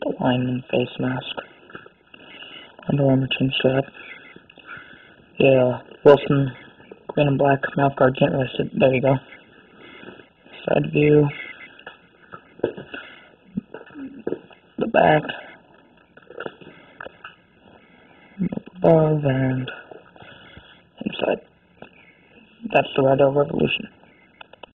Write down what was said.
the lineman face mask. Underarmor chin strap. Yeah, Wilson, green and black, mouthguard, can't rest it. There you go. Side view. The back. Above and inside. That's the Riddell Revolution.